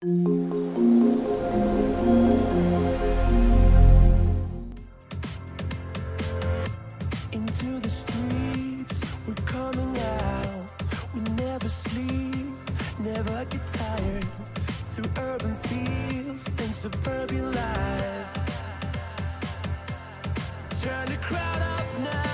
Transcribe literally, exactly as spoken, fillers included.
Into the streets, we're coming out. We never sleep, never get tired. Through urban fields and suburban life. Turn the crowd up now.